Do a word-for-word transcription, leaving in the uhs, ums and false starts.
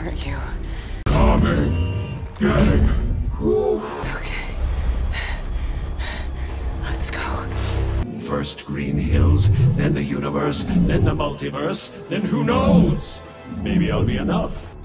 hurt you. Coming. Getting. Whew. Okay. Let's go. First Green Hills, then the universe, then the multiverse, then who knows? Maybe I'll be enough.